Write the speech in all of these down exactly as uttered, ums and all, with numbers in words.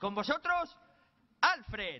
Con vosotros, Alfred.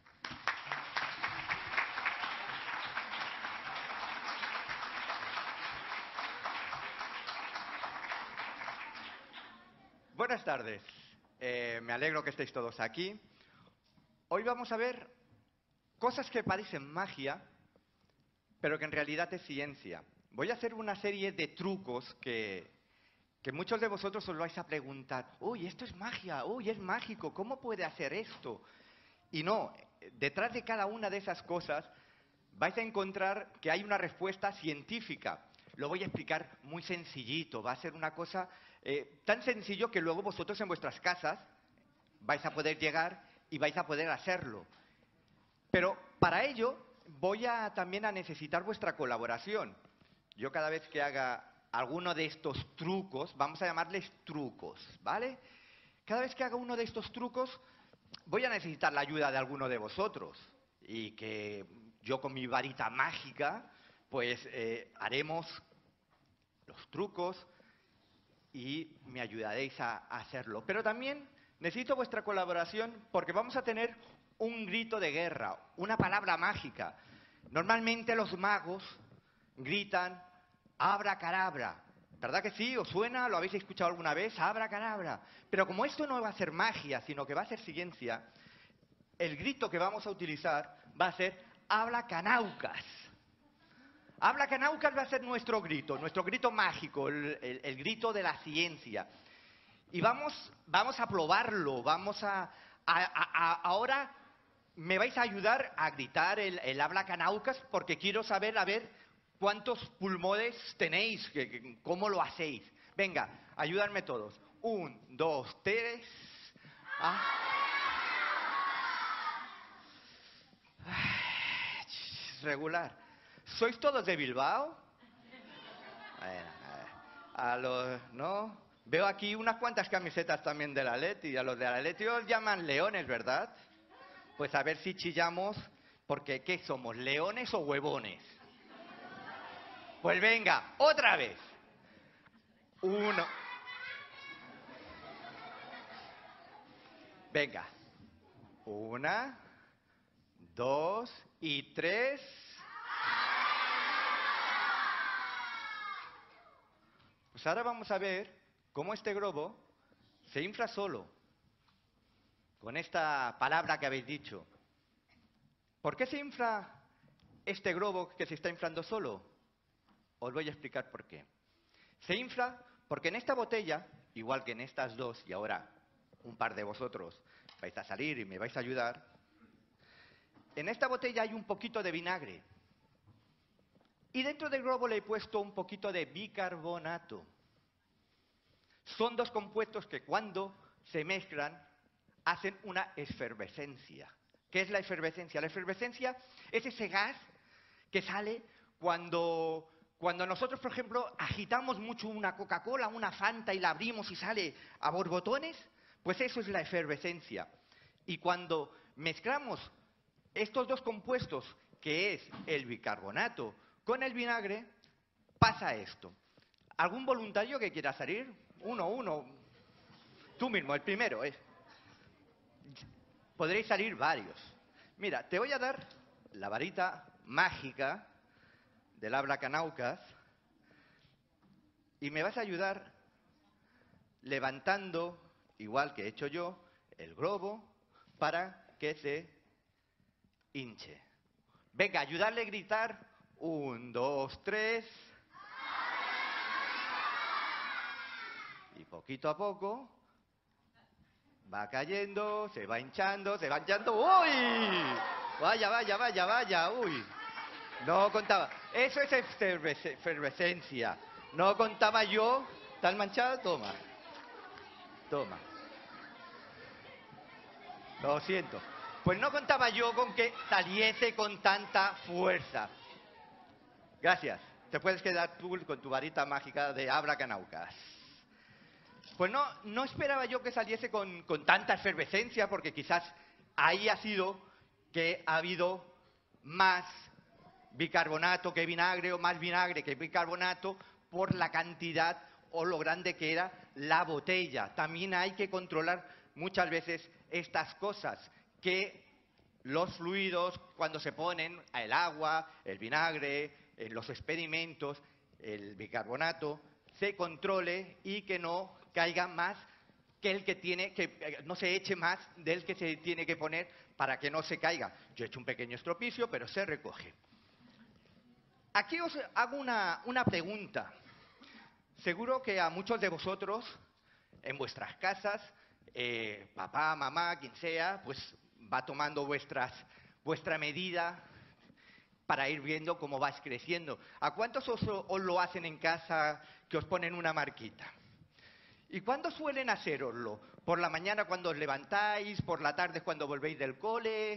Buenas tardes. Eh, me alegro que estéis todos aquí. Hoy vamos a ver cosas que parecen magia, pero que en realidad es ciencia. Voy a hacer una serie de trucos que, que muchos de vosotros os vais a preguntar. Uy, esto es magia, uy, es mágico, ¿cómo puede hacer esto? Y no, detrás de cada una de esas cosas vais a encontrar que hay una respuesta científica. Lo voy a explicar muy sencillito, va a ser una cosa eh, tan sencillo que luego vosotros en vuestras casas vais a poder llegar y vais a poder hacerlo. Pero para ello voy a también a necesitar vuestra colaboración. Yo cada vez que haga alguno de estos trucos, vamos a llamarles trucos, ¿vale? Cada vez que haga uno de estos trucos voy a necesitar la ayuda de alguno de vosotros y que yo con mi varita mágica pues eh, haremos los trucos y me ayudaréis a, a hacerlo. Pero también necesito vuestra colaboración porque vamos a tener un grito de guerra, una palabra mágica. Normalmente los magos gritan abracadabra. ¿Verdad que sí? ¿Os suena? ¿Lo habéis escuchado alguna vez? Abracadabra. Pero como esto no va a ser magia, sino que va a ser ciencia, el grito que vamos a utilizar va a ser abracanaucas. Abracanaucas va a ser nuestro grito, nuestro grito mágico, el, el, el grito de la ciencia. Y vamos, vamos a probarlo, vamos a, a, a, a... Ahora me vais a ayudar a gritar el, el abracanaucas porque quiero saber, a ver, cuántos pulmones tenéis, que, que, cómo lo hacéis. Venga, ayudadme todos. Un, dos, tres... Ah. Regular. ¿Sois todos de Bilbao? Bueno, a, a los, ¿no? Veo aquí unas cuantas camisetas también del Atleti. A los del Atleti os llaman leones, ¿verdad? Pues a ver si chillamos, porque ¿qué somos? ¿Leones o huevones? Pues venga, otra vez. Uno. Venga. Una, dos y tres. Pues ahora vamos a ver cómo este globo se infla solo con esta palabra que habéis dicho. ¿Por qué se infla este globo que se está inflando solo? Os voy a explicar por qué. Se infla porque en esta botella, igual que en estas dos, y ahora un par de vosotros vais a salir y me vais a ayudar, en esta botella hay un poquito de vinagre. Y dentro del globo le he puesto un poquito de bicarbonato. Son dos compuestos que cuando se mezclan hacen una efervescencia. ¿Qué es la efervescencia? La efervescencia es ese gas que sale cuando, cuando nosotros, por ejemplo, agitamos mucho una Coca-Cola, una Fanta y la abrimos y sale a borbotones. Pues eso es la efervescencia. Y cuando mezclamos estos dos compuestos, que es el bicarbonato con el vinagre, pasa esto. ¿Algún voluntario que quiera salir? Uno, uno. Tú mismo, el primero. ¿eh? Podréis salir varios. Mira, te voy a dar la varita mágica del abracanaucas y me vas a ayudar levantando, igual que he hecho yo, el globo para que se hinche. Venga, ayudarle a gritar. Un, dos, tres. Y poquito a poco va cayendo, se va hinchando, se va hinchando. ¡Uy! Vaya, vaya, vaya, vaya, uy. No contaba. Eso es efervescencia. No contaba yo. ¿Estás manchado? Toma. Toma. Lo siento. Pues no contaba yo con que saliese con tanta fuerza. Gracias. Te puedes quedar tú con tu varita mágica de abracanaucas. Pues no, no esperaba yo que saliese con, con tanta efervescencia, porque quizás ahí ha sido que ha habido más bicarbonato que vinagre, o más vinagre que bicarbonato, por la cantidad o lo grande que era la botella. También hay que controlar muchas veces estas cosas que los fluidos, cuando se ponen, el agua, el vinagre, eh, los experimentos, el bicarbonato, se controle y que no caiga más que el que tiene, que no se eche más del que se tiene que poner para que no se caiga. Yo he hecho un pequeño estropicio, pero se recoge. Aquí os hago una, una pregunta. Seguro que a muchos de vosotros, en vuestras casas, eh, papá, mamá, quien sea, pues va tomando vuestras, vuestra medida para ir viendo cómo vais creciendo. ¿A cuántos os, os lo hacen en casa que os ponen una marquita? ¿Y cuándo suelen haceroslo? ¿Por la mañana cuando os levantáis? ¿Por la tarde cuando volvéis del cole?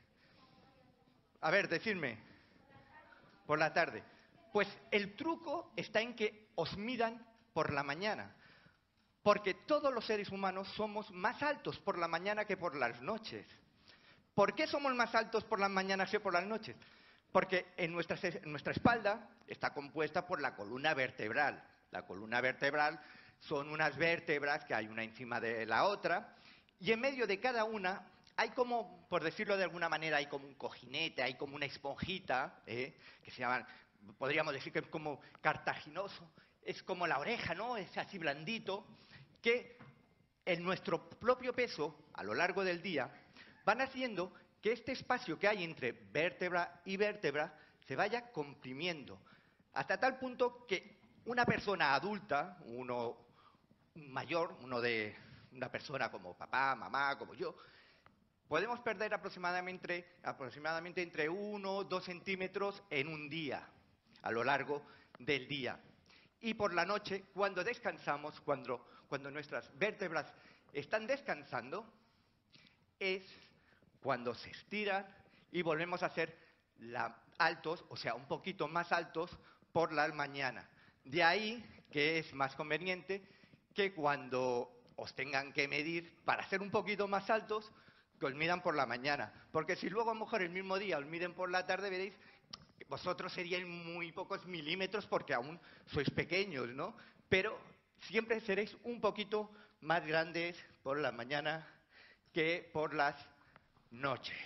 A ver, decidme. Por la tarde. Pues el truco está en que os midan por la mañana. Porque todos los seres humanos somos más altos por la mañana que por las noches. ¿Por qué somos más altos por las mañanas que por las noches? Porque en nuestra, en nuestra espalda está compuesta por la columna vertebral. La columna vertebral son unas vértebras que hay una encima de la otra, y en medio de cada una hay como, por decirlo de alguna manera, hay como un cojinete, hay como una esponjita, ¿eh? que se llaman, podríamos decir que es como cartilaginoso, es como la oreja, ¿no? Es así blandito, que en nuestro propio peso, a lo largo del día, van haciendo que este espacio que hay entre vértebra y vértebra se vaya comprimiendo, hasta tal punto que una persona adulta, uno mayor, uno de una persona como papá, mamá, como yo, podemos perder aproximadamente, aproximadamente entre uno o dos centímetros en un día, a lo largo del día. Y por la noche, cuando descansamos, cuando, cuando nuestras vértebras están descansando, es cuando se estiran y volvemos a ser la, altos, o sea, un poquito más altos por la mañana. De ahí que es más conveniente que cuando os tengan que medir para ser un poquito más altos, que os midan por la mañana. Porque si luego a lo mejor el mismo día os miden por la tarde, veréis que vosotros seríais muy pocos milímetros porque aún sois pequeños, ¿no? Pero siempre seréis un poquito más grandes por la mañana que por las noches.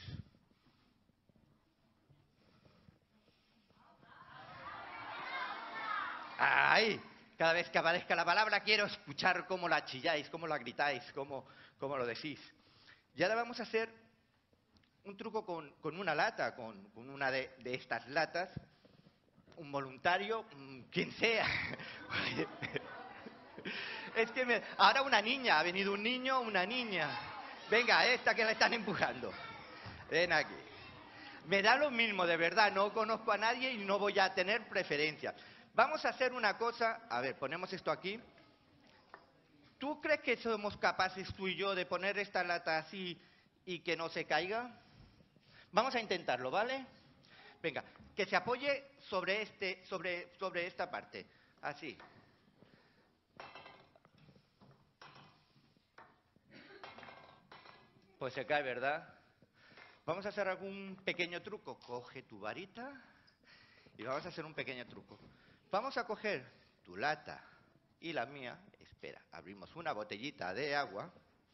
¡Ay! Cada vez que aparezca la palabra quiero escuchar cómo la chilláis, cómo la gritáis, cómo, cómo lo decís. Y ahora vamos a hacer un truco con, con una lata, con, con una de, de estas latas. Un voluntario, quien sea. Es que me, ahora una niña, ha venido un niño, una niña. Venga, esta que la están empujando. Ven aquí. Me da lo mismo, de verdad, no conozco a nadie y no voy a tener preferencias. Vamos a hacer una cosa, a ver, ponemos esto aquí. ¿Tú crees que somos capaces tú y yo de poner esta lata así y que no se caiga? Vamos a intentarlo, ¿vale? Venga, que se apoye sobre, este, sobre, sobre esta parte, así. Pues se cae, ¿verdad? Vamos a hacer algún pequeño truco. Coge tu varita y vamos a hacer un pequeño truco. Vamos a coger tu lata y la mía. Espera, abrimos una botellita de agua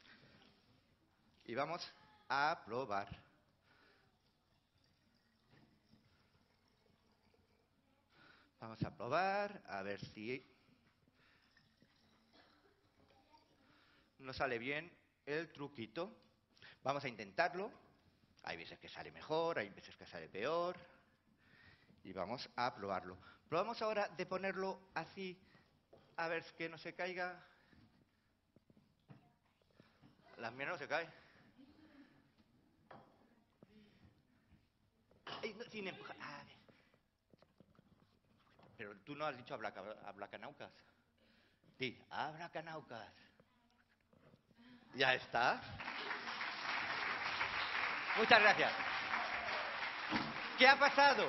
y vamos a probar. Vamos a probar, a ver si nos sale bien el truquito. Vamos a intentarlo. Hay veces que sale mejor, hay veces que sale peor. Y vamos a probarlo. Probamos ahora de ponerlo así, a ver que no se caiga. La mía no se cae. Ay, no, sin empujar. Ah, pero tú no has dicho abracanaucas. Sí, abracanaucas. Ya está. Muchas gracias. ¿Qué ha pasado?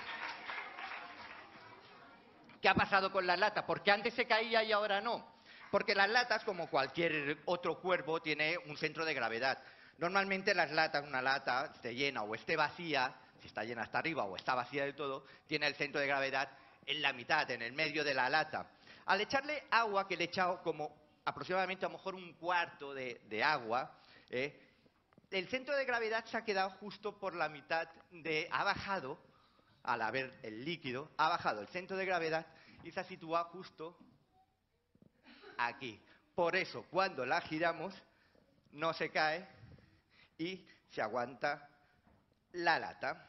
¿Qué ha pasado con las latas? ¿Por qué antes se caía y ahora no? Porque las latas, como cualquier otro cuerpo, tiene un centro de gravedad. Normalmente las latas, una lata esté llena o esté vacía, si está llena hasta arriba o está vacía del todo, tiene el centro de gravedad en la mitad, en el medio de la lata. Al echarle agua, que le he echado como aproximadamente a lo mejor un cuarto de, de agua, ¿eh? El centro de gravedad se ha quedado justo por la mitad de... Ha bajado, al haber el líquido, ha bajado el centro de gravedad y se ha situado justo aquí. Por eso, cuando la giramos, no se cae y se aguanta la lata.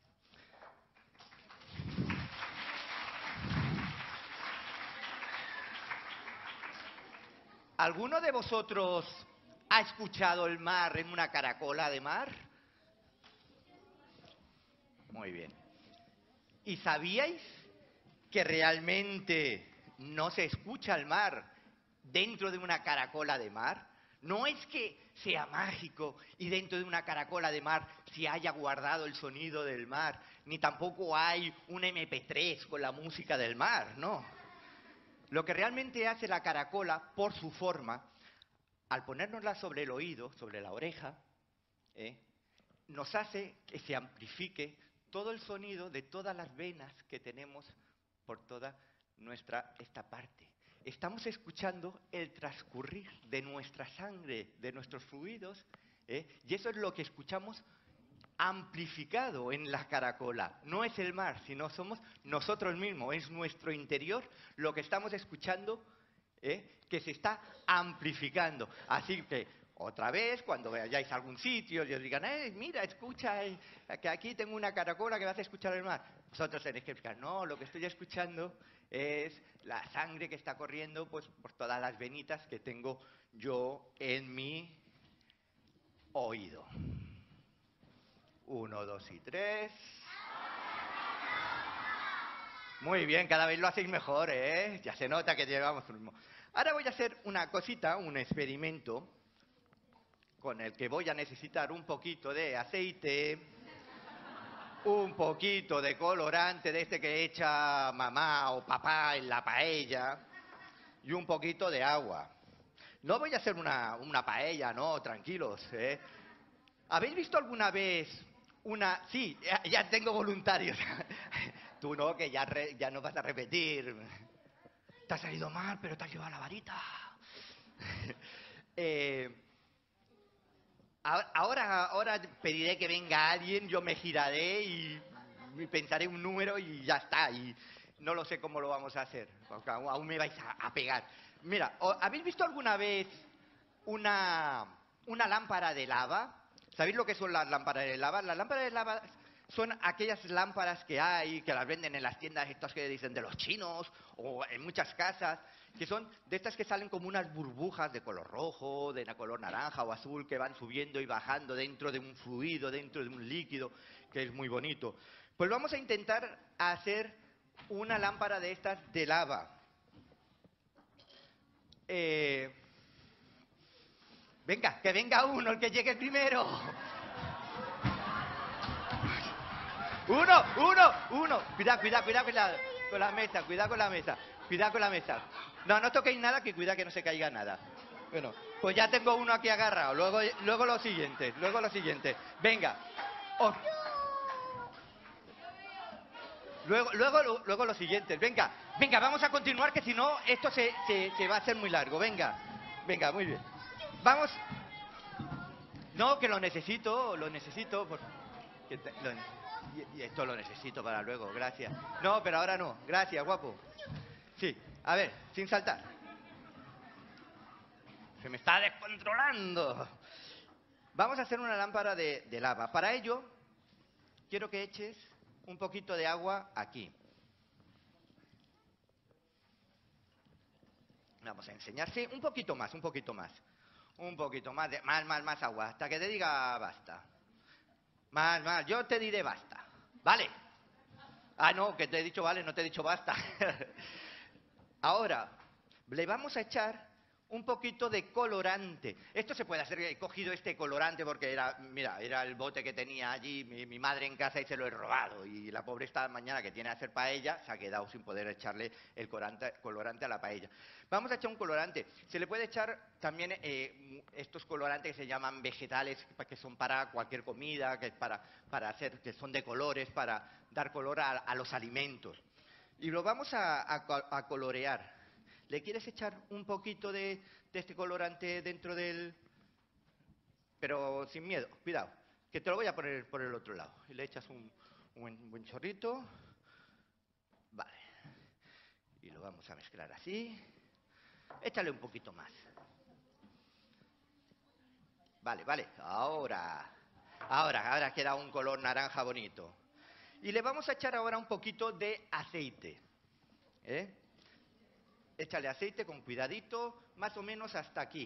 ¿Alguno de vosotros ha escuchado el mar en una caracola de mar? Muy bien. ¿Y sabíais que realmente no se escucha el mar dentro de una caracola de mar? No es que sea mágico y dentro de una caracola de mar se haya guardado el sonido del mar, ni tampoco hay un eme pe tres con la música del mar, no. Lo que realmente hace la caracola, por su forma, al ponérnosla sobre el oído, sobre la oreja, ¿eh? nos hace que se amplifique todo el sonido de todas las venas que tenemos por toda nuestra esta parte. Estamos escuchando el transcurrir de nuestra sangre, de nuestros fluidos, ¿eh? y eso es lo que escuchamos amplificado en la caracola. No es el mar, sino somos nosotros mismos, es nuestro interior lo que estamos escuchando, ¿eh? que se está amplificando. Así que, otra vez, cuando vayáis a algún sitio y os digan, eh, mira, escucha, eh, que aquí tengo una caracola que me hace escuchar el mar. Vosotros tenéis que explicar, no, lo que estoy escuchando es la sangre que está corriendo pues, por todas las venitas que tengo yo en mi oído. Uno, dos y tres. Muy bien, cada vez lo hacéis mejor, ¿eh? Ya se nota que llevamos un ritmo. Ahora voy a hacer una cosita, un experimento, con el que voy a necesitar un poquito de aceite, un poquito de colorante de este que echa mamá o papá en la paella, y un poquito de agua. No voy a hacer una, una paella, no, tranquilos, ¿eh? ¿Habéis visto alguna vez una...? Sí, ya, ya tengo voluntarios. Tú no, que ya, re, ya no vas a repetir. Te ha salido mal, pero te has llevado la varita. eh, ahora, ahora pediré que venga alguien, yo me giraré y, y pensaré un número y ya está. Y no lo sé cómo lo vamos a hacer, porque aún me vais a, a pegar. Mira, ¿habéis visto alguna vez una, una lámpara de lava? ¿Sabéis lo que son las lámparas de lava? Las lámparas de lava son aquellas lámparas que hay, que las venden en las tiendas estas que dicen de los chinos, o en muchas casas, que son de estas que salen como unas burbujas de color rojo, de color naranja o azul, que van subiendo y bajando dentro de un fluido, dentro de un líquido, que es muy bonito. Pues vamos a intentar hacer una lámpara de estas de lava. Eh... Venga, que venga uno, el que llegue primero. Uno, uno, uno. Cuidado, cuidado, cuidado, cuidado con la mesa, cuidado con la mesa, cuidado con la mesa. No, no toquéis nada, que cuidado que no se caiga nada. Bueno, pues ya tengo uno aquí agarrado. Luego, luego lo siguiente, luego lo siguiente. Venga. Oh. Luego, luego, luego los siguientes. Venga, venga, vamos a continuar, que si no, esto se, se, se va a hacer muy largo. Venga, venga, muy bien. Vamos. No, que lo necesito, lo necesito. Por... que te... lo... Y, y esto lo necesito para luego, gracias. No, pero ahora no. Gracias, guapo. Sí, a ver, sin saltar. Se me está descontrolando. Vamos a hacer una lámpara de, de lava. Para ello, quiero que eches un poquito de agua aquí. Vamos a enseñar. Sí, un poquito más, un poquito más. Un poquito más, de, más, más, más agua, hasta que te diga basta. Más, más, yo te diré basta. ¿Vale? Ah, no, que te he dicho vale, no te he dicho basta. Ahora, le vamos a echar un poquito de colorante. Esto se puede hacer, he cogido este colorante porque era, mira, era el bote que tenía allí mi, mi madre en casa y se lo he robado. Y la pobre esta mañana que tiene que hacer paella se ha quedado sin poder echarle el colorante, colorante a la paella. Vamos a echar un colorante. Se le puede echar también eh, estos colorantes que se llaman vegetales, que son para cualquier comida, que, es para, para hacer, que son de colores, para dar color a, a los alimentos. Y lo vamos a, a, a colorear. ¿Le quieres echar un poquito de, de este colorante dentro del...? pero sin miedo, cuidado, que te lo voy a poner por el otro lado. Y le echas un, un buen, buen chorrito. Vale. Y lo vamos a mezclar así. Échale un poquito más. Vale, vale. Ahora, ahora, ahora queda un color naranja bonito. Y le vamos a echar ahora un poquito de aceite. ¿Eh? Échale aceite con cuidadito, más o menos hasta aquí.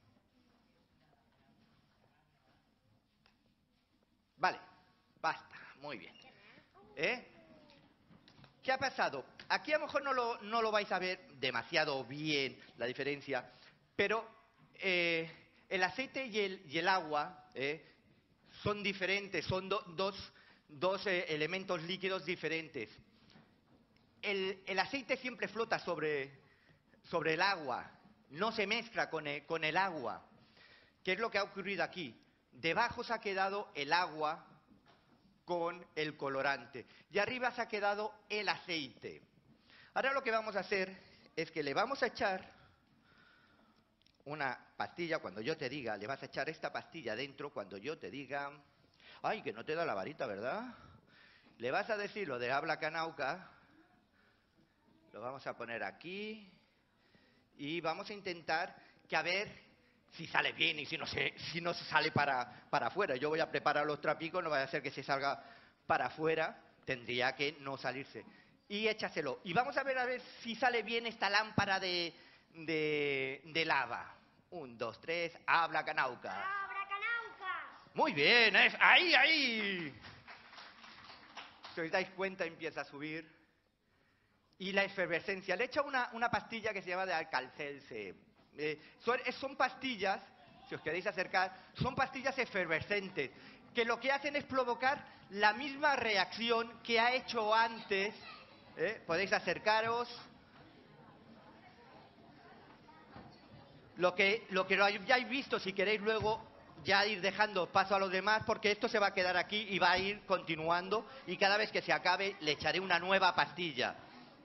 Vale, basta, muy bien. ¿Eh? ¿Qué ha pasado? Aquí a lo mejor no lo, no lo vais a ver demasiado bien, la diferencia, pero eh, el aceite y el, y el agua eh, son diferentes, son do, dos, dos eh, elementos líquidos diferentes. El, el aceite siempre flota sobre, sobre el agua, no se mezcla con el, con el agua. ¿Qué es lo que ha ocurrido aquí? Debajo se ha quedado el agua con el colorante y arriba se ha quedado el aceite. Ahora lo que vamos a hacer es que le vamos a echar una pastilla. Cuando yo te diga, le vas a echar esta pastilla dentro. Cuando yo te diga, ay, que no te da la varita, ¿verdad? Le vas a decir lo de habla canauca. Lo vamos a poner aquí y vamos a intentar que a ver si sale bien y si no se, si no se sale para, para afuera. Yo voy a preparar los trapicos, no vaya a ser que se salga para afuera, tendría que no salirse. Y échaselo. Y vamos a ver a ver si sale bien esta lámpara de, de, de lava. Un, dos, tres, habla canauca. ¡Habla canauca! Muy bien, es ahí, ahí. Si os dais cuenta, empieza a subir. Y la efervescencia. Le he echado una, una pastilla que se llama de Alka-Seltzer. Eh, son, son pastillas, si os queréis acercar, son pastillas efervescentes, que lo que hacen es provocar la misma reacción que ha hecho antes. ¿Eh? Podéis acercaros. Lo que, lo que lo hayáis visto, si queréis luego ya ir dejando paso a los demás, porque esto se va a quedar aquí y va a ir continuando, y cada vez que se acabe le echaré una nueva pastilla.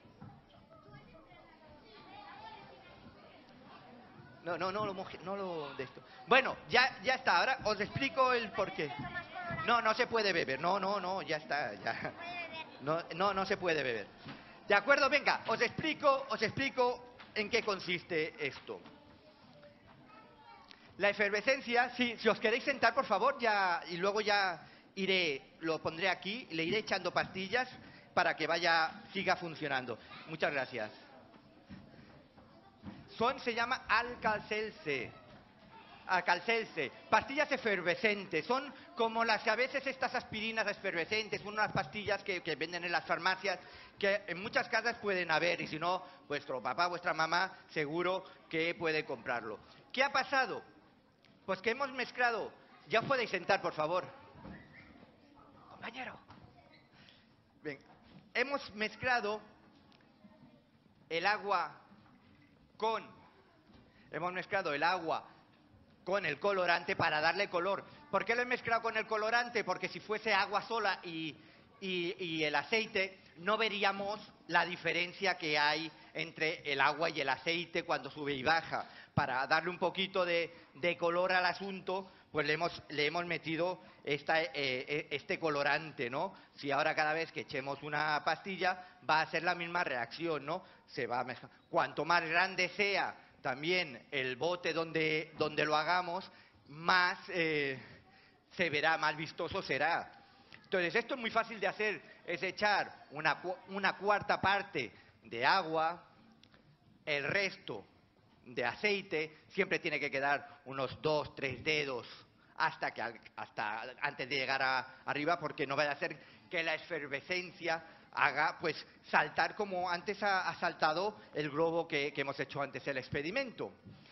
No, no, no lo moje, no lo de esto. Bueno, ya, ya está. Ahora os explico el porqué. No, no se puede beber. No, no, no, ya está. Ya. No, no, no se puede beber. De acuerdo, venga, os explico, os explico en qué consiste esto. La efervescencia, sí, si os queréis sentar, por favor, ya y luego ya iré, lo pondré aquí, le iré echando pastillas para que vaya, siga funcionando. Muchas gracias. Son, se llama Alka-Seltzer. Alka-Seltzer. Pastillas efervescentes. Son como las que a veces estas aspirinas efervescentes, son unas pastillas que, que venden en las farmacias, que en muchas casas pueden haber, y si no, vuestro papá, vuestra mamá, seguro que puede comprarlo. ¿Qué ha pasado? Pues que hemos mezclado. Ya os podéis sentar, por favor. Compañero. Bien. Hemos mezclado el agua con, hemos mezclado el agua con el colorante para darle color. ¿Por qué lo he mezclado con el colorante? Porque si fuese agua sola y, y, y el aceite, no veríamos la diferencia que hay entre el agua y el aceite cuando sube y baja. Para darle un poquito de, de color al asunto, pues le hemos, le hemos metido esta, eh, este colorante, ¿no? Si ahora cada vez que echemos una pastilla va a ser la misma reacción, ¿no? Se va a mezclar. Cuanto más grande sea también el bote donde, donde lo hagamos, más eh, se verá, más vistoso será. Entonces, esto es muy fácil de hacer, es echar una, una cuarta parte de agua, el resto de aceite, siempre tiene que quedar unos dos, tres dedos hasta que hasta antes de llegar a, arriba, porque no vaya a ser que la efervescencia haga pues saltar como antes ha, ha saltado el globo que, que hemos hecho antes el experimento.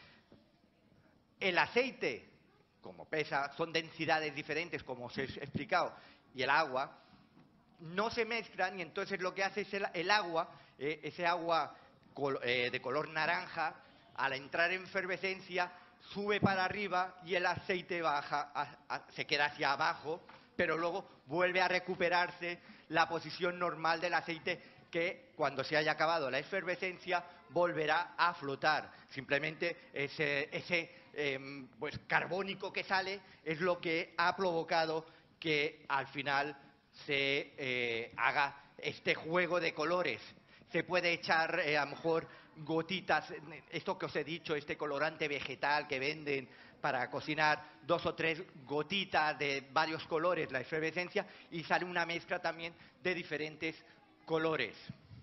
El aceite, como pesa, son densidades diferentes, como os he explicado, y el agua no se mezclan, y entonces lo que hace es el, el agua, eh, ese agua col, eh, de color naranja, al entrar en efervescencia, sube para arriba y el aceite baja, a, a, se queda hacia abajo, pero luego vuelve a recuperarse la posición normal del aceite, que cuando se haya acabado la efervescencia volverá a flotar. Simplemente ese, ese eh, pues carbónico que sale es lo que ha provocado que al final se eh, haga este juego de colores. Se puede echar eh, a lo mejor gotitas, esto que os he dicho, este colorante vegetal que venden para cocinar, dos o tres gotitas de varios colores, la efervescencia, y sale una mezcla también de diferentes colores.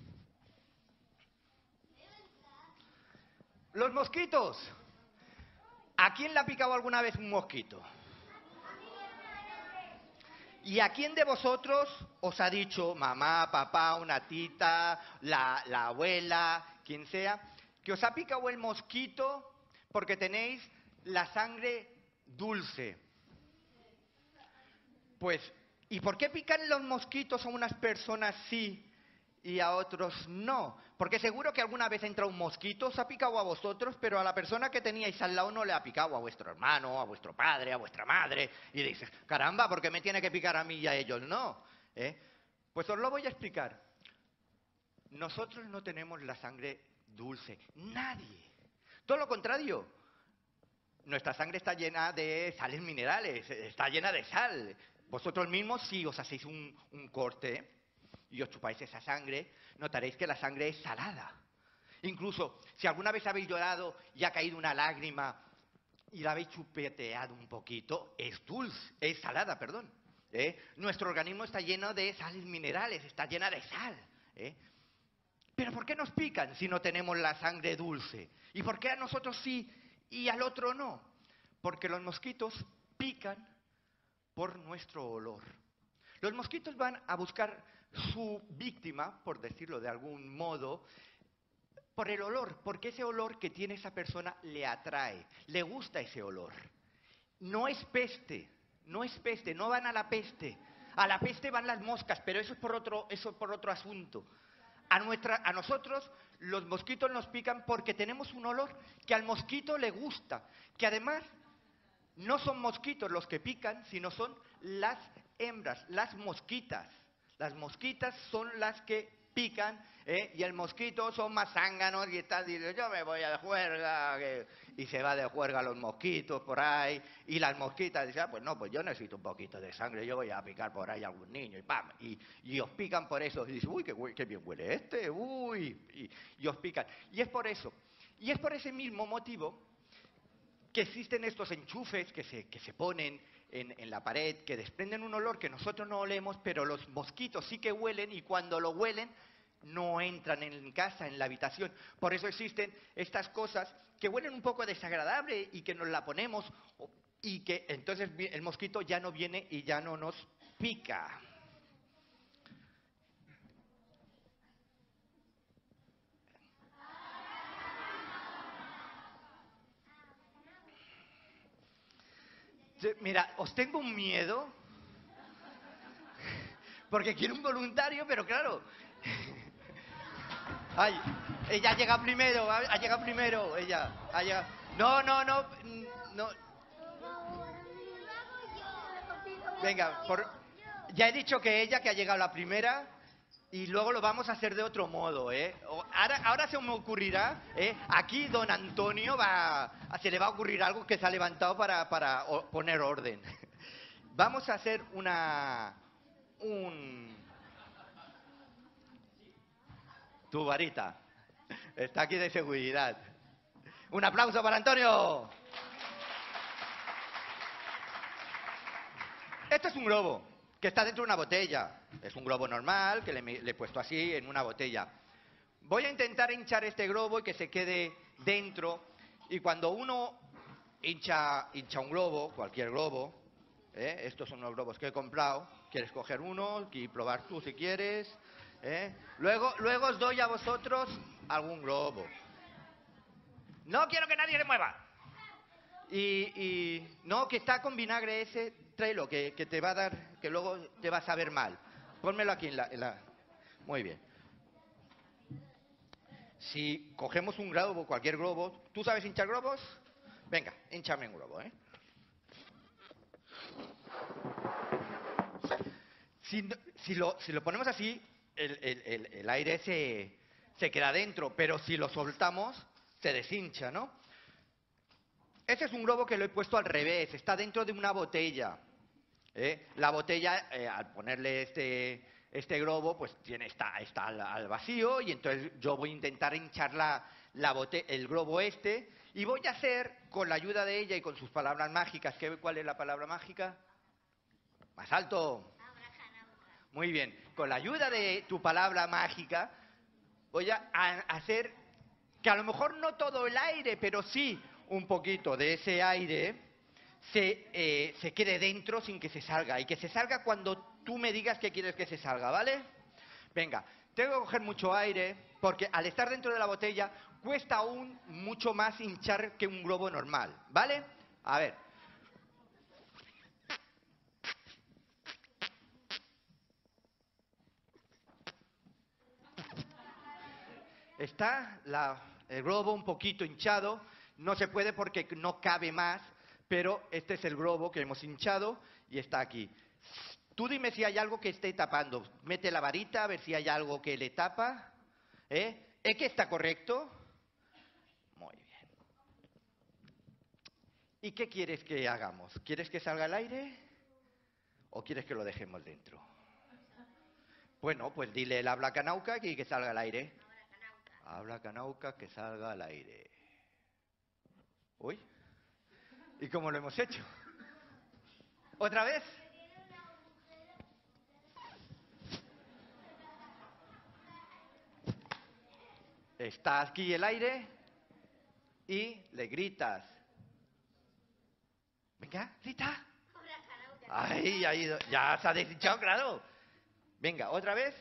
Los mosquitos. ¿A quién le ha picado alguna vez un mosquito? ¿Y a quién de vosotros os ha dicho, mamá, papá, una tita, la, la abuela, quien sea, que os ha picado el mosquito porque tenéis la sangre dulce? Pues, ¿y por qué pican los mosquitos a unas personas sí y a otros no? Porque seguro que alguna vez entra un mosquito, os ha picado a vosotros, pero a la persona que teníais al lado no le ha picado, a vuestro hermano, a vuestro padre, a vuestra madre. Y dices, caramba, ¿por qué me tiene que picar a mí y a ellos no? ¿Eh? Pues os lo voy a explicar. Nosotros no tenemos la sangre dulce, nadie. Todo lo contrario. Nuestra sangre está llena de sales minerales, está llena de sal. Vosotros mismos, si os hacéis un, un corte y os chupáis esa sangre, notaréis que la sangre es salada. Incluso, si alguna vez habéis llorado y ha caído una lágrima y la habéis chupeteado un poquito, es dulce, es salada, perdón. ¿eh? Nuestro organismo está lleno de sales minerales, está llena de sal. ¿eh? Pero ¿por qué nos pican si no tenemos la sangre dulce? ¿Y por qué a nosotros sí y al otro no? Porque los mosquitos pican por nuestro olor. Los mosquitos van a buscar su víctima, por decirlo de algún modo, por el olor, porque ese olor que tiene esa persona le atrae, le gusta ese olor. No es peste, no es peste, no van a la peste. A la peste van las moscas, pero eso es por otro, eso es por otro asunto. A, nuestra, a nosotros los mosquitos nos pican porque tenemos un olor que al mosquito le gusta, que además no son mosquitos los que pican, sino son las hembras, las mosquitas. Las mosquitas son las que pican, ¿eh? Y el mosquito son más zánganos y tal, dice, yo me voy de juerga, que... y se va de juerga los mosquitos por ahí, y las mosquitas dicen, ah, pues no, pues yo necesito un poquito de sangre, yo voy a picar por ahí a algún niño, y pam, y, y os pican por eso, y dicen, uy, qué, qué bien huele este, uy, y, y os pican. Y es por eso, y es por ese mismo motivo que existen estos enchufes que se, que se ponen en, en la pared, que desprenden un olor que nosotros no olemos, pero los mosquitos sí que huelen, y cuando lo huelen no entran en casa, en la habitación. Por eso existen estas cosas que huelen un poco desagradable y que nos la ponemos, y que entonces el mosquito ya no viene y ya no nos pica. Mira, os tengo un miedo, porque quiero un voluntario, pero claro. Ay, ella ha llegado primero, ha, ha llegado primero, ella, ha llegado. No, no, no, no. Venga, por, ya he dicho que ella, que ha llegado la primera, y luego lo vamos a hacer de otro modo, ¿eh? Ahora, ahora se me ocurrirá, ¿eh? Aquí don Antonio va, se le va a ocurrir algo que se ha levantado para, para poner orden. Vamos a hacer una... un... Tu varita. Está aquí de seguridad. Un aplauso para Antonio. Esto es un globo que está dentro de una botella. Es un globo normal que le, le he puesto así en una botella. Voy a intentar hinchar este globo y que se quede dentro. Y cuando uno hincha, hincha un globo, cualquier globo, ¿eh? Estos son los globos que he comprado. ¿Quieres coger uno y probar tú si quieres? ¿Eh? Luego, luego os doy a vosotros algún globo. No quiero que nadie le mueva. Y, y no, que está con vinagre ese, tráelo, que, que te va a dar, que luego te va a saber mal. Pónmelo aquí en la, en la... Muy bien. Si cogemos un globo, cualquier globo, ¿tú sabes hinchar globos? Venga, hinchame un globo, ¿eh? Si, si, lo, si lo ponemos así, el, el, el, el aire se, se queda dentro, pero si lo soltamos, se deshincha, ¿no? Ese es un globo que lo he puesto al revés, está dentro de una botella. ¿eh? La botella, eh, al ponerle este, este globo, pues tiene, está, está al, al vacío y entonces yo voy a intentar hinchar la, la bote- el globo este y voy a hacer, con la ayuda de ella y con sus palabras mágicas, ¿qué, ¿cuál es la palabra mágica? Más alto. Muy bien, con la ayuda de tu palabra mágica voy a, a hacer que a lo mejor no todo el aire, pero sí un poquito de ese aire se, eh, se quede dentro sin que se salga. Y que se salga cuando tú me digas que quieres que se salga, ¿vale? Venga, tengo que coger mucho aire porque al estar dentro de la botella cuesta aún mucho más hinchar que un globo normal, ¿vale? A ver. Está la, el globo un poquito hinchado, no se puede porque no cabe más, pero este es el globo que hemos hinchado y está aquí. Tú dime si hay algo que esté tapando. Mete la varita a ver si hay algo que le tapa. ¿Eh? ¿Es que está correcto? Muy bien. ¿Y qué quieres que hagamos? ¿Quieres que salga al aire o quieres que lo dejemos dentro? Bueno, pues dile el habla canauca y que salga al aire. Habla canauca, que salga al aire. Uy, ¿y cómo lo hemos hecho? ¿Otra vez? Está aquí el aire y le gritas. Venga, grita. Ay, ahí, ya se ha deshinchado, claro. Venga, otra vez.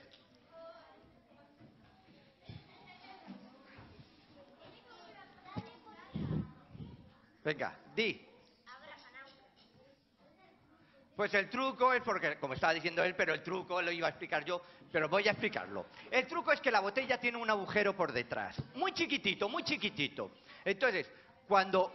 Venga, di. Pues el truco es porque, como estaba diciendo él, pero el truco lo iba a explicar yo, pero voy a explicarlo. El truco es que la botella tiene un agujero por detrás, muy chiquitito, muy chiquitito. Entonces, cuando,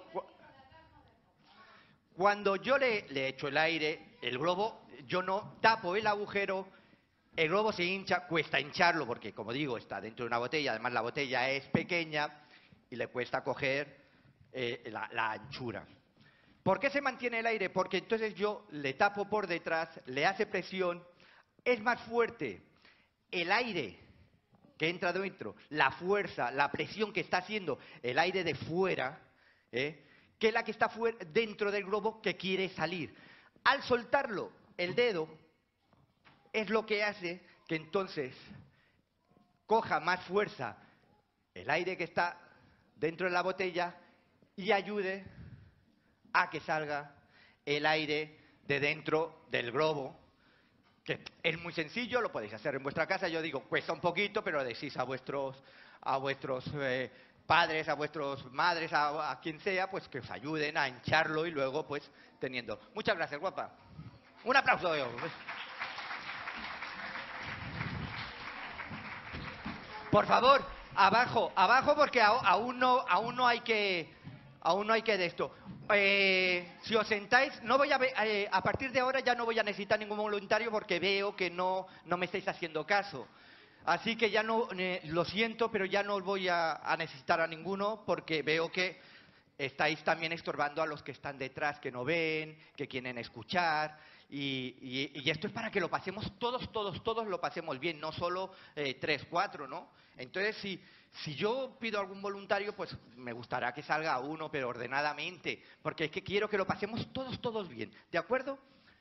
cuando yo le, le echo el aire, el globo, yo no tapo el agujero, el globo se hincha, cuesta hincharlo, porque como digo, está dentro de una botella, además la botella es pequeña y le cuesta coger eh, la, la anchura. ¿Por qué se mantiene el aire? Porque entonces yo le tapo por detrás, le hace presión, es más fuerte el aire que entra dentro, la fuerza, la presión que está haciendo el aire de fuera, ¿eh? que la que está fuera, dentro del globo que quiere salir. Al soltarlo, el dedo es lo que hace que entonces coja más fuerza el aire que está dentro de la botella y ayude a que salga el aire de dentro del globo, que es muy sencillo, lo podéis hacer en vuestra casa. Yo digo, cuesta un poquito, pero decís a vuestros, a vuestros eh, padres, a vuestras madres, a, a quien sea, pues que os ayuden a hincharlo y luego, pues, teniendo. Muchas gracias, guapa. Un aplauso. Yo. Por favor, abajo, abajo, porque a, aún no, aún no hay que, aún no hay que de esto. Eh, si os sentáis, no voy a, ver, eh, a partir de ahora ya no voy a necesitar ningún voluntario porque veo que no, no me estáis haciendo caso. Así que ya no, eh, lo siento, pero ya no os voy a, a necesitar a ninguno porque veo que estáis también estorbando a los que están detrás, que no ven, que quieren escuchar. Y, y, y esto es para que lo pasemos todos, todos, todos lo pasemos bien, no solo eh, tres, cuatro, ¿no? Entonces, si, si yo pido algún voluntario, pues me gustará que salga uno, pero ordenadamente, porque es que quiero que lo pasemos todos, todos bien, ¿de acuerdo?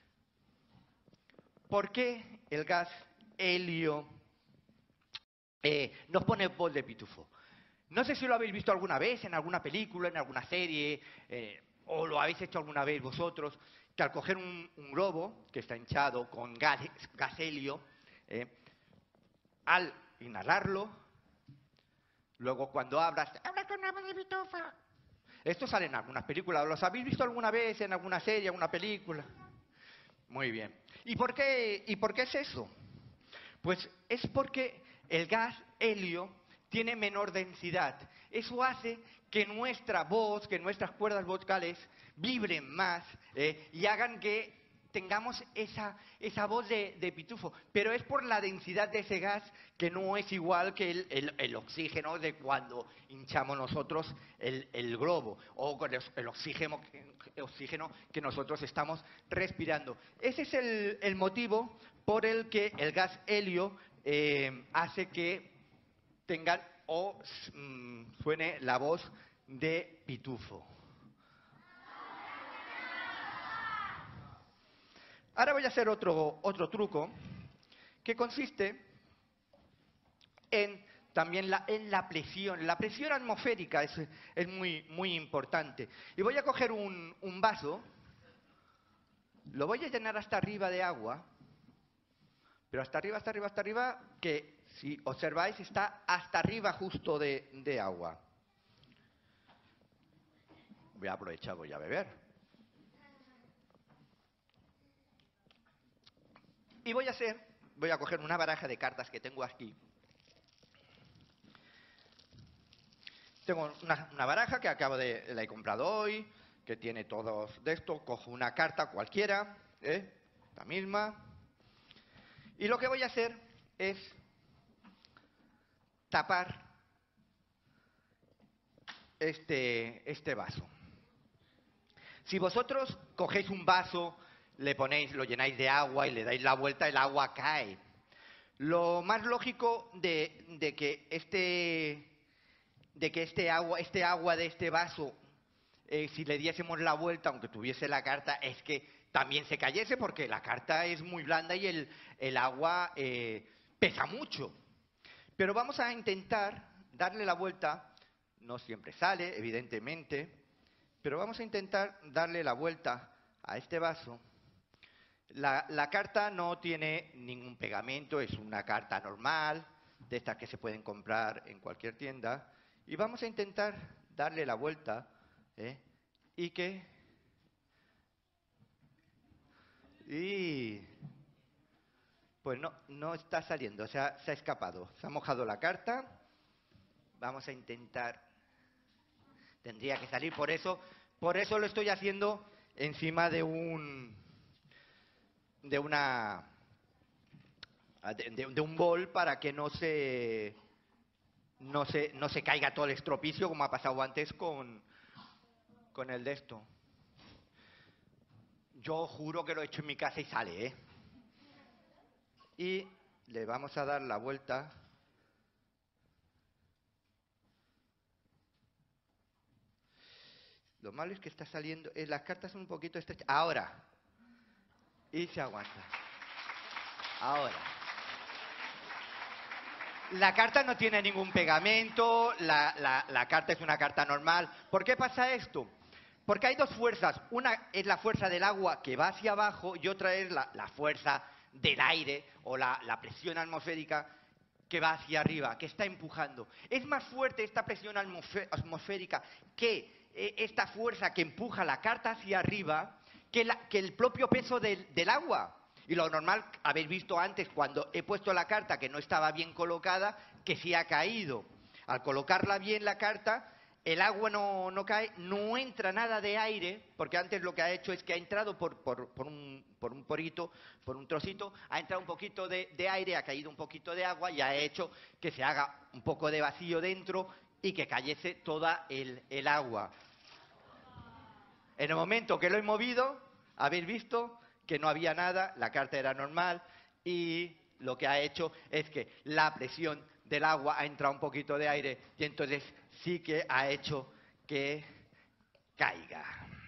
¿Por qué el gas helio eh, nos pone voz de pitufo? No sé si lo habéis visto alguna vez en alguna película, en alguna serie, eh, o lo habéis hecho alguna vez vosotros, que al coger un, un globo que está hinchado con gas, gas helio, eh, al inhalarlo, luego cuando hablas, hablas con una voz de pitufo. Esto sale en algunas películas. ¿Los habéis visto alguna vez en alguna serie, alguna película? Muy bien. ¿Y por qué, y por qué es eso? Pues es porque el gas helio tiene menor densidad. Eso hace que nuestra voz, que nuestras cuerdas vocales vibren más eh, y hagan que tengamos esa, esa voz de, de pitufo, pero es por la densidad de ese gas que no es igual que el, el, el oxígeno de cuando hinchamos nosotros el, el globo, o con el, el, oxígeno, el oxígeno que nosotros estamos respirando. Ese es el, el motivo por el que el gas helio eh, hace que tengan o mm, suene la voz de pitufo. Ahora voy a hacer otro, otro truco que consiste en también la, en la presión. La presión atmosférica es, es muy, muy importante. Y voy a coger un, un vaso, lo voy a llenar hasta arriba de agua, pero hasta arriba, hasta arriba, hasta arriba, que si observáis está hasta arriba justo de, de agua. Voy a aprovechar, voy a beber. Y voy a hacer, voy a coger una baraja de cartas que tengo aquí. Tengo una, una baraja que acabo de, la he comprado hoy, que tiene todos de esto. Cojo una carta cualquiera, ¿eh? La misma. Y lo que voy a hacer es tapar este, este vaso. Si vosotros cogéis un vaso, le ponéis, lo llenáis de agua y le dais la vuelta, el agua cae. Lo más lógico de, de que este de que este agua, este agua de este vaso, eh, si le diésemos la vuelta, aunque tuviese la carta, es que también se cayese, porque la carta es muy blanda y el, el agua eh, pesa mucho. Pero vamos a intentar darle la vuelta, no siempre sale, evidentemente, pero vamos a intentar darle la vuelta a este vaso. La, la carta no tiene ningún pegamento, es una carta normal, de estas que se pueden comprar en cualquier tienda. Y vamos a intentar darle la vuelta, ¿eh? Y que... Y... Pues no, no está saliendo, o sea, se ha escapado. Se ha mojado la carta. Vamos a intentar... Tendría que salir, por eso, por eso lo estoy haciendo encima de un... de una de, de, de un bol, para que no se no se no se caiga todo el estropicio, como ha pasado antes con con el de esto. Yo juro que lo he hecho en mi casa y sale, ¿eh? Y le vamos a dar la vuelta. Lo malo es que está saliendo, eh, las cartas son un poquito estrechas. Ahora. Y se aguanta. Ahora. La carta no tiene ningún pegamento, la, la, la carta es una carta normal. ¿Por qué pasa esto? Porque hay dos fuerzas. Una es la fuerza del agua que va hacia abajo y otra es la, la fuerza del aire o la, la presión atmosférica que va hacia arriba, que está empujando. Es más fuerte esta presión atmosférica que eh, esta fuerza que empuja la carta hacia arriba, que, la, que el propio peso del, del agua. Y lo normal, habéis visto antes, cuando he puesto la carta que no estaba bien colocada, que sí ha caído. Al colocarla bien la carta, el agua no, no cae, no entra nada de aire, porque antes lo que ha hecho es que ha entrado por, por, por, un, por un porito, por un trocito, ha entrado un poquito de, de aire, ha caído un poquito de agua y ha hecho que se haga un poco de vacío dentro y que cayese toda el, el agua. En el momento que lo he movido, habéis visto que no había nada, la carta era normal y lo que ha hecho es que la presión del agua ha entrado un poquito de aire y entonces sí que ha hecho que caiga.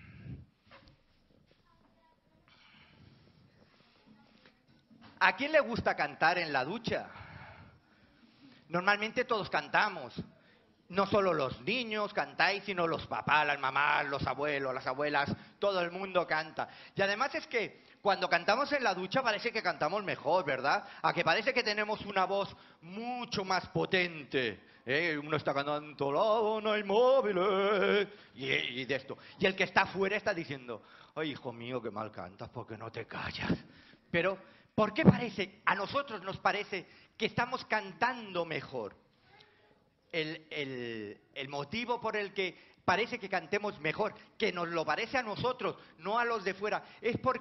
¿A quién le gusta cantar en la ducha? Normalmente todos cantamos. No solo los niños cantáis, sino los papás, las mamás, los abuelos, las abuelas, todo el mundo canta. Y además es que cuando cantamos en la ducha parece que cantamos mejor, ¿verdad? A que parece que tenemos una voz mucho más potente. ¿eh? Uno está cantando La Donna Inmóvil y, y de esto. Y el que está afuera está diciendo, ay, hijo mío, qué mal cantas, ¿por qué no te callas? Pero, ¿por qué parece, a nosotros nos parece que estamos cantando mejor? El, el, el motivo por el que parece que cantemos mejor, que nos lo parece a nosotros, no a los de fuera, es porque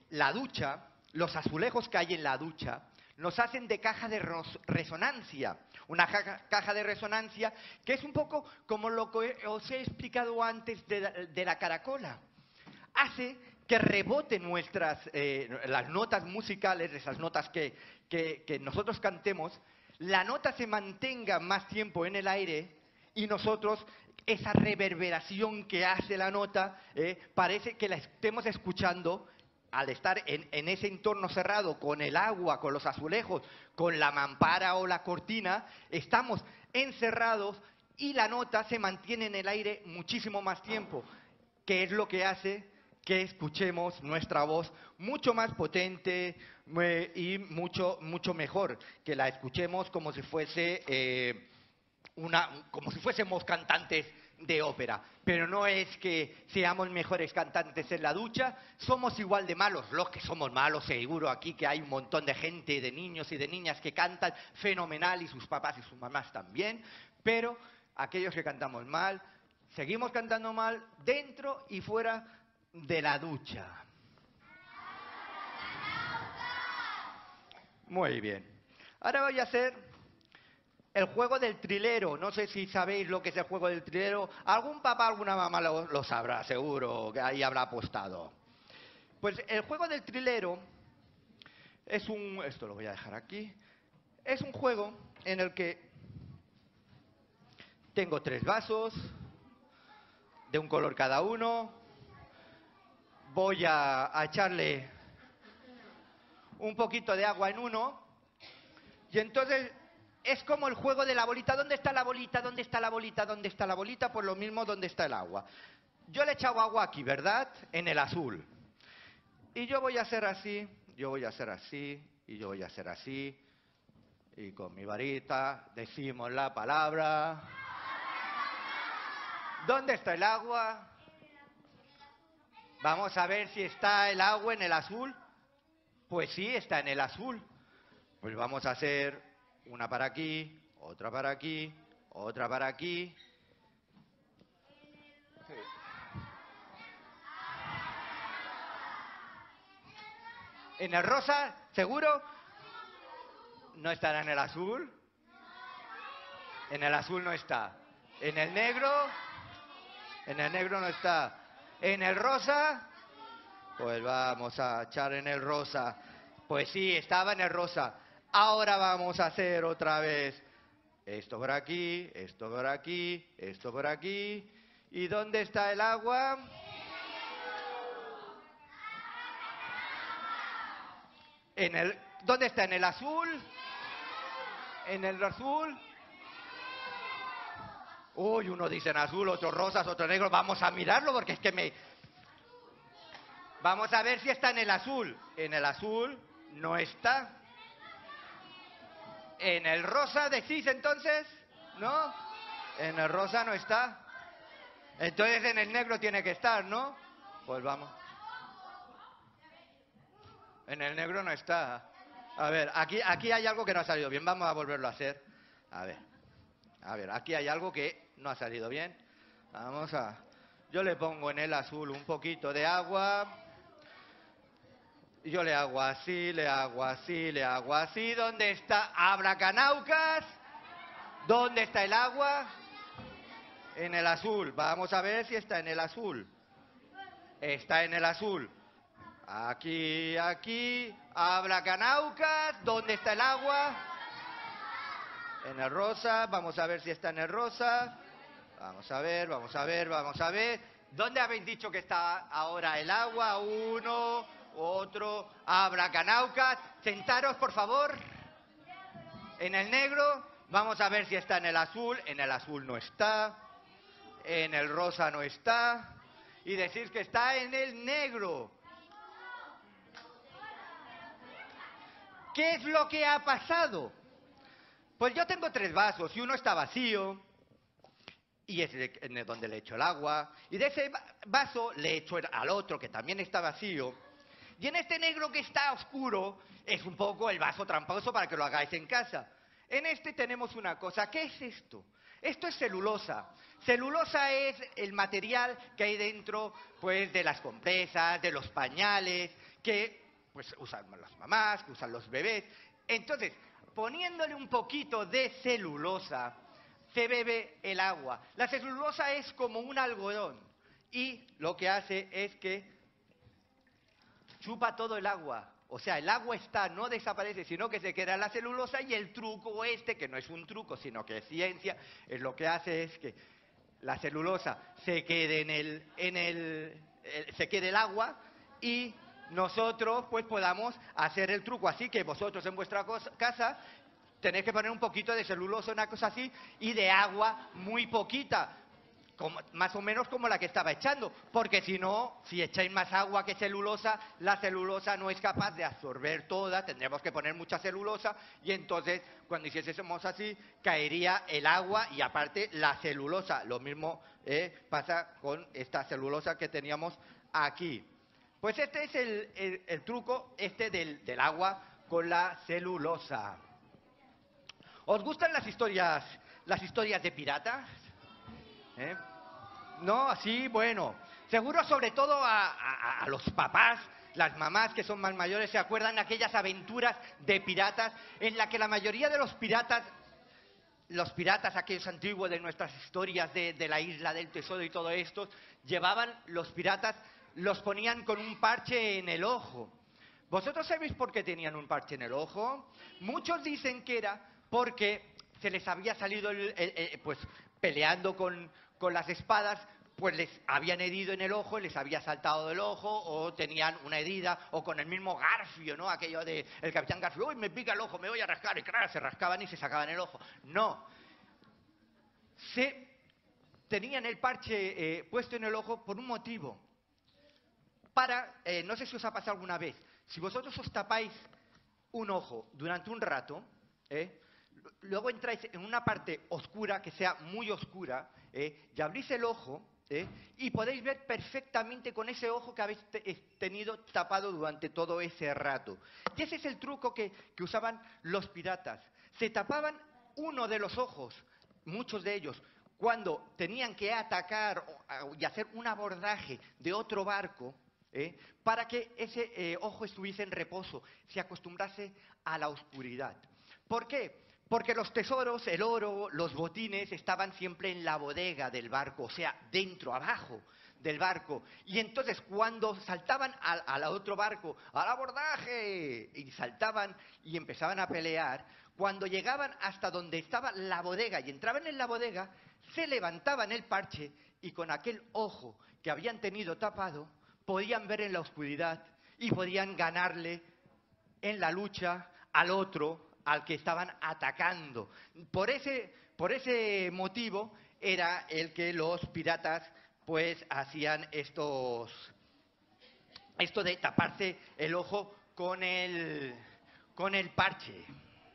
la ducha, los azulejos que hay en la ducha, nos hacen de caja de resonancia. Una caja, caja de resonancia que es un poco como lo que os he explicado antes de la, de la caracola. Hace que reboten nuestras, eh, las notas musicales, esas notas que, que, que nosotros cantemos, la nota se mantenga más tiempo en el aire y nosotros, esa reverberación que hace la nota, eh, parece que la estemos escuchando al estar en, en ese entorno cerrado, con el agua, con los azulejos, con la mampara o la cortina, estamos encerrados y la nota se mantiene en el aire muchísimo más tiempo, que es lo que hace que escuchemos nuestra voz mucho más potente eh, y mucho, mucho mejor, que la escuchemos como si fuese eh, una, como si fuésemos cantantes de ópera. Pero no es que seamos mejores cantantes en la ducha, somos igual de malos. Los que somos malos, seguro aquí que hay un montón de gente, de niños y de niñas que cantan fenomenal y sus papás y sus mamás también, pero aquellos que cantamos mal, seguimos cantando mal dentro y fuera de la ducha. Muy bien. Ahora voy a hacer el juego del trilero. No sé si sabéis lo que es el juego del trilero. Algún papá, alguna mamá lo, lo sabrá, seguro, que ahí habrá apostado. Pues el juego del trilero es un... Esto lo voy a dejar aquí. Es un juego en el que tengo tres vasos, de un color cada uno. Voy a, a echarle un poquito de agua en uno. Y entonces es como el juego de la bolita. ¿Dónde está la bolita? ¿Dónde está la bolita? ¿Dónde está la bolita? Pues lo mismo, ¿dónde está el agua? Yo le he echado agua aquí, ¿verdad? En el azul. Y yo voy a hacer así, yo voy a hacer así, y yo voy a hacer así. Y con mi varita decimos la palabra. ¿Dónde está el agua? Vamos a ver si está el agua en el azul. Pues sí, está en el azul. Pues vamos a hacer una para aquí, otra para aquí, otra para aquí. Sí. ¿En el rosa? ¿Seguro? ¿No estará en el azul? En el azul no está. ¿En el negro? En el negro no está. ¿En el rosa? Pues vamos a echar en el rosa. Pues sí, estaba en el rosa. Ahora vamos a hacer otra vez esto por aquí, esto por aquí, esto por aquí. ¿Y dónde está el agua? En el, ¿dónde está? ¿En el azul? ¿En el azul? Uy, uno dice en azul, otro rosas, otro negro. Vamos a mirarlo porque es que me... Vamos a ver si está en el azul. En el azul no está. ¿En el rosa decís entonces? ¿No? En el rosa no está. Entonces en el negro tiene que estar, ¿no? Pues vamos. En el negro no está. A ver, aquí, aquí hay algo que no ha salido bien. Vamos a volverlo a hacer. A ver. A ver, aquí hay algo que no ha salido bien. Vamos a... Yo le pongo en el azul un poquito de agua. Yo le hago así, le hago así, le hago así. ¿Dónde está? Abracanaucas. ¿Dónde está el agua? En el azul. Vamos a ver si está en el azul. Está en el azul. Aquí, aquí. Abracanaucas. ¿Dónde está el agua? En el rosa. Vamos a ver si está en el rosa. Vamos a ver, vamos a ver, vamos a ver. ¿Dónde habéis dicho que está ahora el agua? Uno, otro. Abracanaucas. Sentaros, por favor. En el negro. Vamos a ver si está en el azul. En el azul no está. En el rosa no está. Y decir que está en el negro. ¿Qué es lo que ha pasado? Pues yo tengo tres vasos y uno está vacío. Y es de donde le echo el agua. Y de ese vaso le echo al otro que también está vacío. Y en este negro que está oscuro es un poco el vaso tramposo para que lo hagáis en casa. En este tenemos una cosa. ¿Qué es esto? Esto es celulosa. Celulosa es el material que hay dentro, pues, de las compresas, de los pañales, que pues usan las mamás, que usan los bebés. Entonces, poniéndole un poquito de celulosa, se bebe el agua. La celulosa es como un algodón y lo que hace es que chupa todo el agua. O sea, el agua está, no desaparece, sino que se queda en la celulosa, y el truco este, que no es un truco, sino que es ciencia, es lo que hace es que la celulosa se quede en el, en el, el se quede el agua y nosotros pues podamos hacer el truco. Así que vosotros en vuestra cosa, casa tenéis que poner un poquito de celulosa, una cosa así, y de agua muy poquita. Como, más o menos como la que estaba echando, porque si no, si echáis más agua que celulosa, la celulosa no es capaz de absorber toda, tendríamos que poner mucha celulosa, y entonces, cuando hiciésemos así, caería el agua y aparte la celulosa. Lo mismo eh, pasa con esta celulosa que teníamos aquí. Pues este es el, el, el truco este del, del agua con la celulosa. ¿Os gustan las historias, las historias de piratas? ¿Eh? No, así, bueno. Seguro sobre todo a, a, a los papás, las mamás que son más mayores, se acuerdan de aquellas aventuras de piratas en las que la mayoría de los piratas, los piratas aquellos antiguos de nuestras historias de, de la isla del tesoro y todo esto, llevaban los piratas, los ponían con un parche en el ojo. ¿Vosotros sabéis por qué tenían un parche en el ojo? Muchos dicen que era porque se les había salido, el, el, el, pues, peleando con, con las espadas, pues les habían herido en el ojo, les había saltado del ojo, o tenían una herida, o con el mismo garfio, ¿no? Aquello de el capitán Garfio, ¡uy, me pica el ojo, me voy a rascar! Y claro, se rascaban y se sacaban el ojo. No. Se tenían el parche eh, puesto en el ojo por un motivo. Para, eh, no sé si os ha pasado alguna vez, si vosotros os tapáis un ojo durante un rato, ¿eh? Luego entráis en una parte oscura, que sea muy oscura, ¿eh? Y abrís el ojo, ¿eh? Y podéis ver perfectamente con ese ojo que habéis te tenido tapado durante todo ese rato. Y ese es el truco que, que usaban los piratas. Se tapaban uno de los ojos, muchos de ellos, cuando tenían que atacar y hacer un abordaje de otro barco, ¿eh? Para que ese eh, ojo estuviese en reposo, se acostumbrase a la oscuridad. ¿Por qué? Porque los tesoros, el oro, los botines estaban siempre en la bodega del barco, o sea, dentro, abajo del barco. Y entonces cuando saltaban al, al otro barco, al abordaje, y saltaban y empezaban a pelear, cuando llegaban hasta donde estaba la bodega y entraban en la bodega, se levantaban el parche y con aquel ojo que habían tenido tapado, podían ver en la oscuridad y podían ganarle en la lucha al otro, al que estaban atacando. Por ese, por ese motivo era el que los piratas pues hacían estos, esto de taparse el ojo con el, con el parche.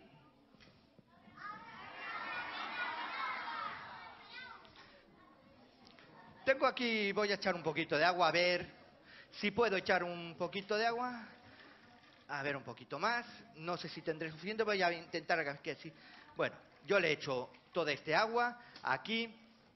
Tengo aquí, voy a echar un poquito de agua, a ver si puedo echar un poquito de agua. A ver, un poquito más. No sé si tendré suficiente, voy a intentar que sí. Bueno, yo le echo toda este agua aquí.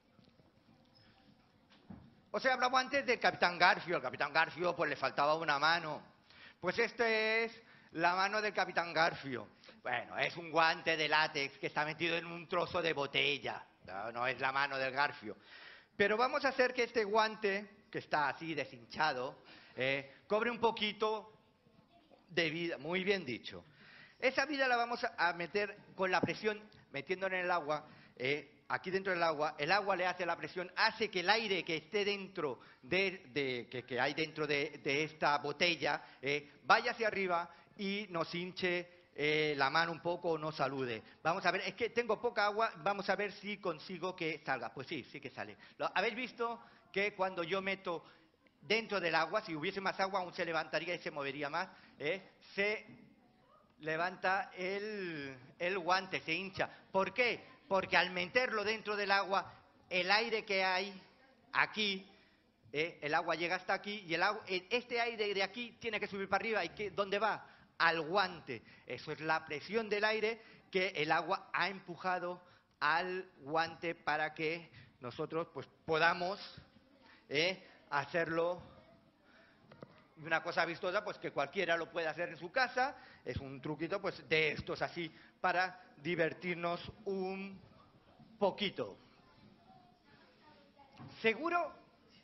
Os he hablado antes del Capitán Garfio. Al Capitán Garfio pues le faltaba una mano. Pues esta es la mano del Capitán Garfio. Bueno, es un guante de látex que está metido en un trozo de botella. No, no es la mano del Garfio. Pero vamos a hacer que este guante, que está así deshinchado, eh, cobre un poquito de vida, muy bien dicho. Esa vida la vamos a meter con la presión, metiéndola en el agua, eh, aquí dentro del agua. El agua le hace la presión, hace que el aire que esté dentro de, de que, que hay dentro de, de esta botella eh, vaya hacia arriba y nos hinche eh, la mano un poco o nos salude. Vamos a ver, es que tengo poca agua, vamos a ver si consigo que salga. Pues sí, sí que sale. ¿Habéis visto que cuando yo meto dentro del agua, si hubiese más agua aún se levantaría y se movería más, ¿eh? Se levanta el, el guante, se hincha? ¿Por qué? Porque al meterlo dentro del agua, el aire que hay aquí, ¿eh? El agua llega hasta aquí y el agua, este aire de aquí tiene que subir para arriba. ¿Y qué, dónde va? Al guante. Eso es la presión del aire que el agua ha empujado al guante para que nosotros pues podamos ¿eh? hacerlo Y una cosa vistosa, pues que cualquiera lo puede hacer en su casa, es un truquito pues de estos así, para divertirnos un poquito. Seguro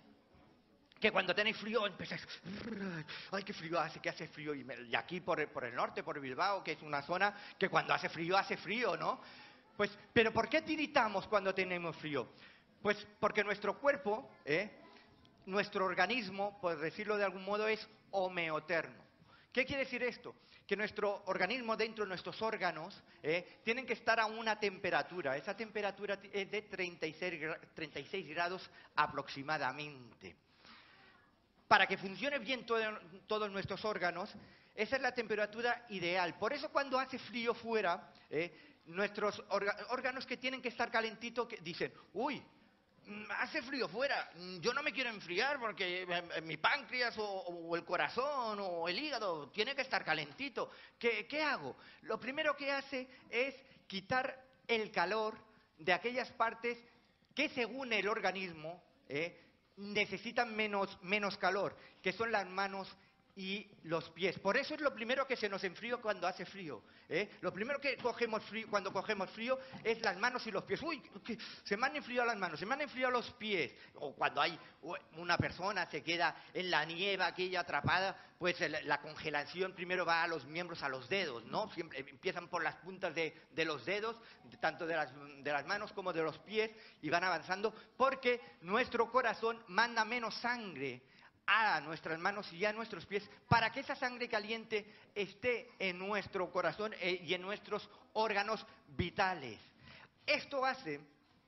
que cuando tenéis frío empezáis, ¡ay, qué frío hace, que hace frío! Y, me, y aquí por el, por el norte, por Bilbao, que es una zona que cuando hace frío, hace frío, ¿no? Pues, ¿pero por qué tiritamos cuando tenemos frío? Pues porque nuestro cuerpo, ¿eh? nuestro organismo, por decirlo de algún modo, es homeotermo. ¿Qué quiere decir esto? Que nuestro organismo, dentro de nuestros órganos, ¿eh? tienen que estar a una temperatura. Esa temperatura es de treinta y seis grados aproximadamente. Para que funcione bien todo, todos nuestros órganos, esa es la temperatura ideal. Por eso cuando hace frío fuera, ¿eh? nuestros órganos que tienen que estar calentitos que dicen, uy, hace frío fuera, yo no me quiero enfriar porque mi páncreas o, o el corazón o el hígado tiene que estar calentito. ¿Qué, qué hago? Lo primero que hace es quitar el calor de aquellas partes que según el organismo eh, necesitan menos, menos calor, que son las manos y los pies. Por eso es lo primero que se nos enfría cuando hace frío. ¿eh? Lo primero que cogemos frío, cuando cogemos frío es las manos y los pies. ¡Uy! Que se me han enfriado las manos, se me han enfriado los pies. O cuando hay una persona se queda en la nieve aquella atrapada, pues la congelación primero va a los miembros, a los dedos, ¿no? Siempre empiezan por las puntas de, de los dedos, tanto de las, de las manos como de los pies, y van avanzando porque nuestro corazón manda menos sangre a nuestras manos y a nuestros pies para que esa sangre caliente esté en nuestro corazón eh, y en nuestros órganos vitales. Esto hace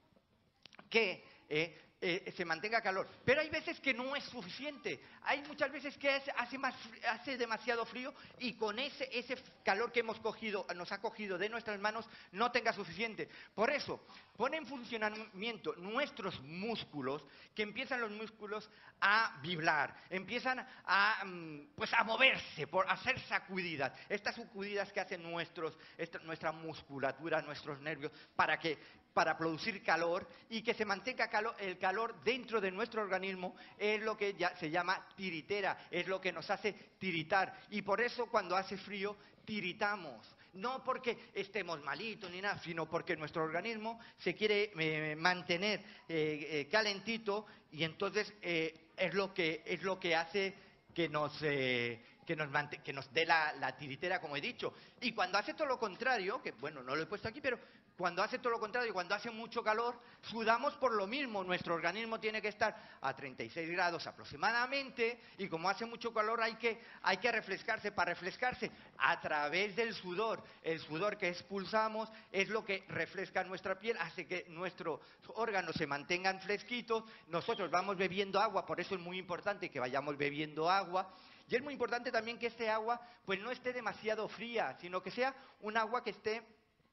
que eh, eh, se mantenga calor, pero hay veces que no es suficiente. Hay muchas veces que hace, hace, más, hace demasiado frío y con ese, ese calor que hemos cogido, nos ha cogido de nuestras manos no tenga suficiente. Por eso, pone en funcionamiento nuestros músculos, que empiezan los músculos a vibrar, empiezan a, pues, a moverse, por hacer sacudidas. Estas sacudidas que hacen nuestros, esta, nuestra musculatura, nuestros nervios, para que para producir calor y que se mantenga calor, el calor dentro de nuestro organismo es lo que ya se llama tiritera, es lo que nos hace tiritar. Y por eso cuando hace frío tiritamos. No porque estemos malitos ni nada, sino porque nuestro organismo se quiere eh, mantener eh, eh, calentito y entonces eh, es, lo que, es lo que hace que nos, eh, que nos, que nos dé la, la tiritera, como he dicho. Y cuando hace todo lo contrario, que bueno, no lo he puesto aquí, pero cuando hace todo lo contrario, cuando hace mucho calor, sudamos por lo mismo. Nuestro organismo tiene que estar a treinta y seis grados aproximadamente y como hace mucho calor hay que, hay que refrescarse. Para refrescarse a través del sudor. El sudor que expulsamos es lo que refresca nuestra piel, hace que nuestros órganos se mantengan fresquitos. Nosotros vamos bebiendo agua, por eso es muy importante que vayamos bebiendo agua. Y es muy importante también que este agua pues no esté demasiado fría, sino que sea un agua que esté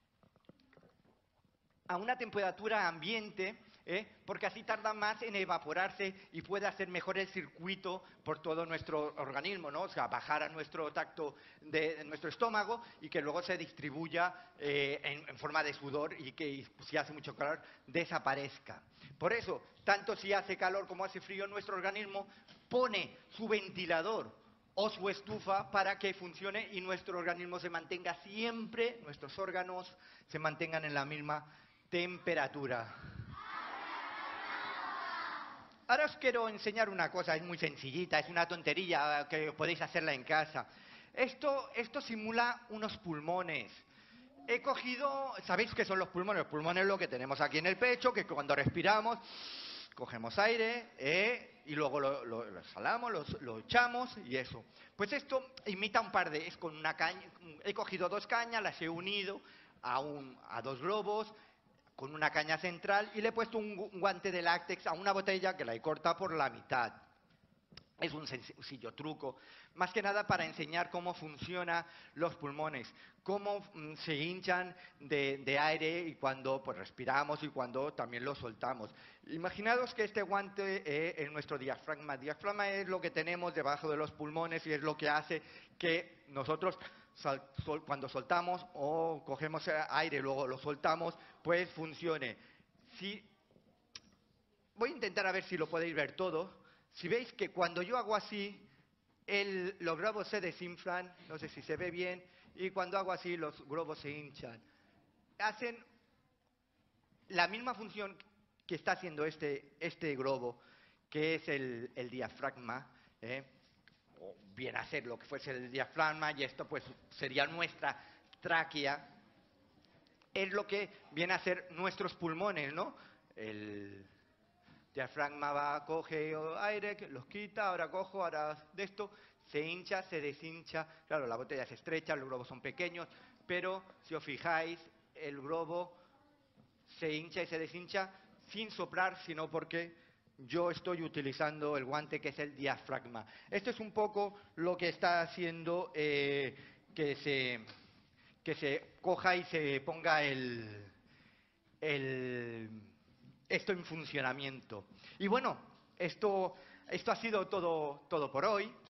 a una temperatura ambiente, ¿eh? porque así tarda más en evaporarse y puede hacer mejor el circuito por todo nuestro organismo, ¿no? O sea, bajar a nuestro tacto de, de nuestro estómago y que luego se distribuya eh, en, en forma de sudor y que si hace mucho calor desaparezca. Por eso, tanto si hace calor como hace frío, nuestro organismo pone su ventilador o su estufa para que funcione y nuestro organismo se mantenga siempre, nuestros órganos se mantengan en la misma temperatura. Ahora os quiero enseñar una cosa, es muy sencillita, es una tontería que podéis hacerla en casa. Esto, esto simula unos pulmones. He cogido, ¿sabéis qué son los pulmones? Los pulmones es lo que tenemos aquí en el pecho, que cuando respiramos, cogemos aire, ¿eh? y luego lo, lo, lo exhalamos, lo, lo echamos y eso. Pues esto imita un par de, es con una caña, he cogido dos cañas, las he unido a, un, a dos globos, con una caña central y le he puesto un guante de látex a una botella que la he cortado por la mitad. Es un sencillo truco, más que nada para enseñar cómo funcionan los pulmones, cómo mm, se hinchan de, de aire y cuando pues, respiramos y cuando también lo soltamos. Imaginaos que este guante eh, es nuestro diafragma. Diafragma es lo que tenemos debajo de los pulmones y es lo que hace que nosotros Sol, sol, cuando soltamos o cogemos aire y luego lo soltamos, pues funcione. Si, voy a intentar a ver si lo podéis ver todo. Si veis que cuando yo hago así, el- los globos se desinflan, no sé si se ve bien, y cuando hago así los globos se hinchan. Hacen la misma función que está haciendo este, este globo, que es el, el diafragma, ¿eh? O viene a ser lo que fuese el diafragma, y esto pues sería nuestra tráquea, es lo que viene a ser nuestros pulmones, ¿no? El diafragma va, coge aire, que los quita, ahora cojo, ahora de esto, se hincha, se deshincha. Claro, la botella se estrecha, los globos son pequeños, pero si os fijáis, el globo se hincha y se deshincha sin soplar, sino porque yo estoy utilizando el guante que es el diafragma. Esto es un poco lo que está haciendo eh, que, se, que se coja y se ponga el, el, esto en funcionamiento. Y bueno, esto, esto ha sido todo, todo por hoy.